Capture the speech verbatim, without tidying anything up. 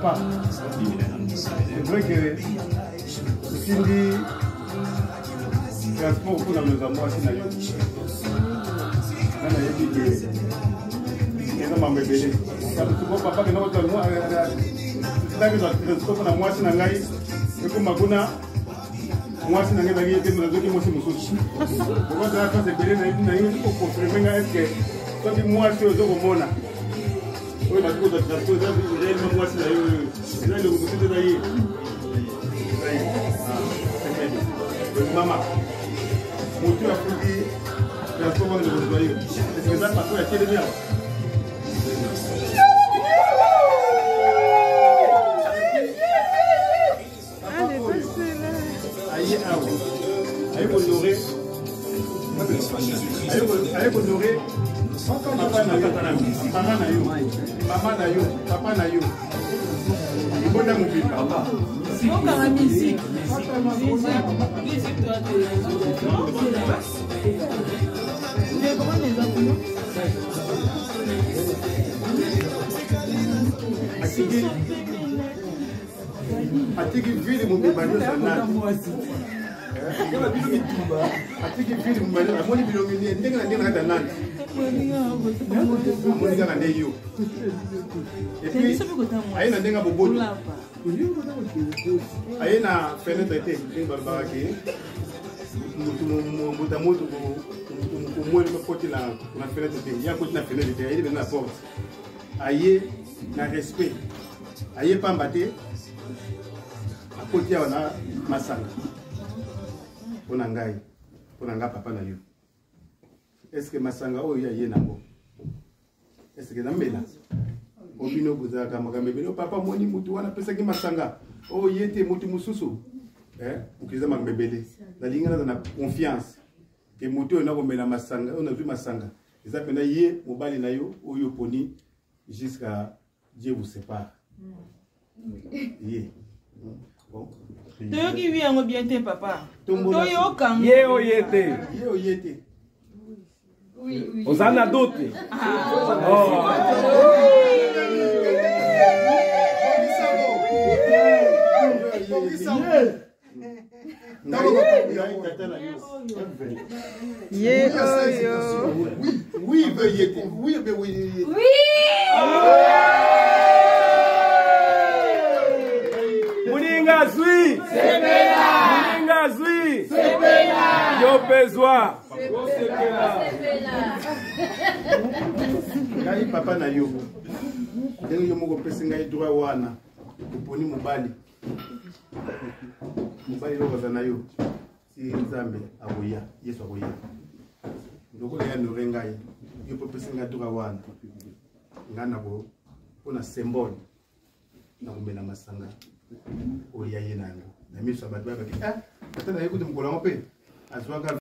papa. C'est vrai que si on dit transport pour la maison, moi, c'est la yoke. On a eu des gens qui m'ont bébé. Ça veut dire papa que nous avons moi, c'est que le transport pour la moi, c'est la gaille. Et comme ma gona, moi, c'est la gaille qui est dans le dos qui moi, c'est mon souci. Pourquoi ça va se béler dans une année pour confirmer que toi, moi, c'est au dos au monde. Oui, parce que le transport, c'est réellement moi, c'est la yoke. C'est là le gouvernement de l'aïe. Maman, mon Dieu a pris la transport de votre joyeux. Est-ce que ça passe à quelle heure? Aïe, aïe, honoré. Aïe, honoré. Papa na yo, maman na yo, maman na yo, papa na yo. Il faut la musique. Donc la musique. Mais comment les appelons? Atiki, atiki vile mumibano sana. Atiki vile mumibano, amoni bilongi ni ndenga na ndenga na nani. Amoni kaka ndeyo. Et puis, aye na ndenga boboto. Aye na fenêtre te, ndenga baraki. Mutu muta mutu ko mo ko côté la na fenêtre te, ya côté na fenêtre te, aye na porte. Aye na respect. Aye pamba te. A côté na masanga. Pona ngai. Pona nga papa na yo. Est-ce que masanga oyo ya ye nango? Est-ce que nambela? Obino buzaka makambe bino papa moni mutu wana pesa ki masanga. Oh yete mutu mususu. Eh, ukiza makbebele. La lingana na confiance. Que mutu ona komela masanga, ona zu masanga. Eza pena ye mobali na yo oyo poni jusqu'à Dieu vous sépare. Ye. Bon. Toi qui viens au bien papa. Toi yo kam. Ye o yete. Ye o yete. Oui, oui. Aux anadoptes. Oui, oui, oui, oui. Muninga zui. Muninga zui. Yo bezwa. Ngai papa na yo. Ndenge yo moko pesi ngai droit wana. Kuponi mobali. Mobali lo bazana yo. Si Nzambe aboya, Yesu aboya. Ndoko ya norenga ngai. Yo pesi ngai droit wana. Ngana ko pona symbole. Na kumela masanga. Oya ye nango. Na miso abadwa ba ki ah. Atana yekuti mkola mpe. Azwaka